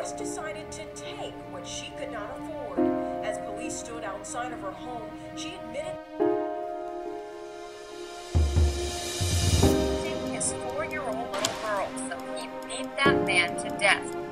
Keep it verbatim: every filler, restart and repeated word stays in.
just decided to take what she could not afford. As police stood outside of her home, she admitted his four-year-old little girl, so he beat that man to death.